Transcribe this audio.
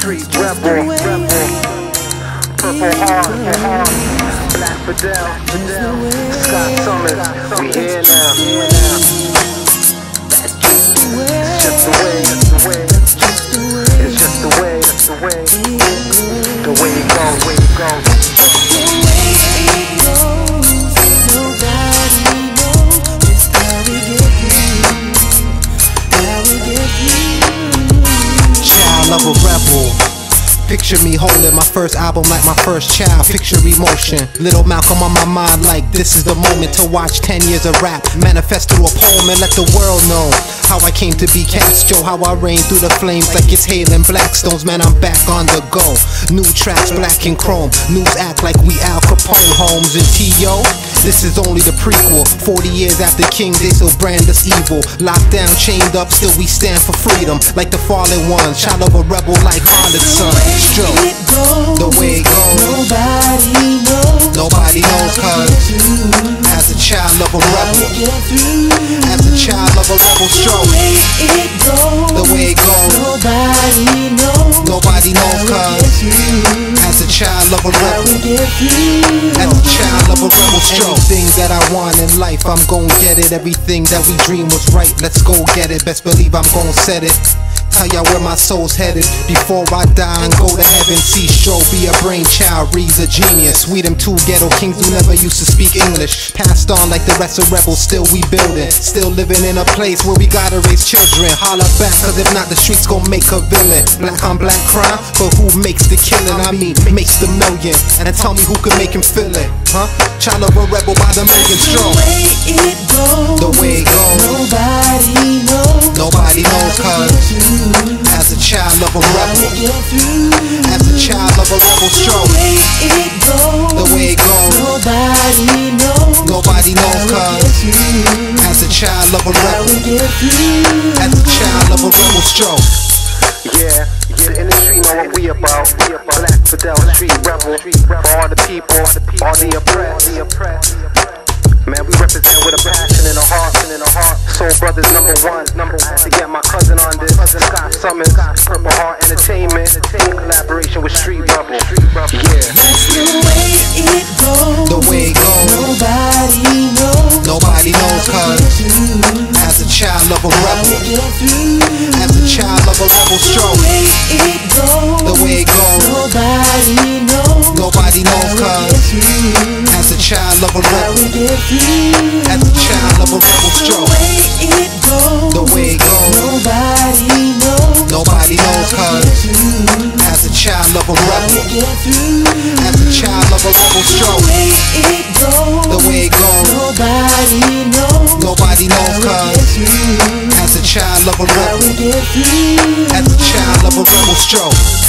street rebel. Purple Heart, Black Fidel, Scott Summers, we here now. It's just the way, it's just the way, the way it goes, way it goes. Child of a rebel. Picture me holding my first album like my first child. Picture emotion. Little Malcolm on my mind like this is the moment to watch 10 years of rap manifest through a poem and let the world know how I came to be Castro, how I reign through the flames like it's hailing Blackstones. Man, I'm back on the go. New tracks, black and chrome. News act like we Al Capone, Holmes and T.O. This is only the prequel. 40 years after King, they still brand us evil. Locked down, chained up, still we stand for freedom. Like the fallen ones, child of a rebel like Harlot's son. Stroke, the way it goes. Nobody knows cause as a child of a rebel, as a child of a rebel, stroke, the way it goes. Nobody knows cause as a child of a rebel, as a child of a rebel, stroke. Anything that I want in life, I'm gon' get it. Everything that we dream was right, let's go get it. Best believe I'm gon' set it. Tell y'all where my soul's headed before I die and go to heaven. See Stroh be a brainchild, Reed's a genius. We them two ghetto kings who never used to speak English. Passed on like the rest of rebels, still we building. Still living in a place where we gotta raise children. Holla back, cause if not the streets gon' make a villain. Black on black crime, but who makes the killing? I mean, makes the million. And tell me who can make him feel it, huh? Child of a rebel by the million strong. The way it goes. Nobody knows cause as a child of a rebel, as a child of a rebel, stroke, the way it goes. Nobody knows cause as a child of a rebel, as a child of a rebel, stroke. Yeah, the industry know what we about. Black Fidel, street rebel, for all the people, all the oppressed. Man, we represent with a passion and a heart, Soul Brothers #1. I had to get my cousin on this, Scott Summers, Purple Heart Entertainment, collaboration with Street Rebel. Yeah. That's the way it goes. The way it goes. Nobody knows cause as a child of a rebel, as a child of a rebel, stroke, the way it goes. Nobody knows cause as a child of a rebel, as a child of a rebel, stroke, the way it goes. Nobody knows cause as a child of a rebel, as a child of a rebel, stroke, the way it goes. Nobody knows cause as a child of a rebel, as a child of a rebel, stroke.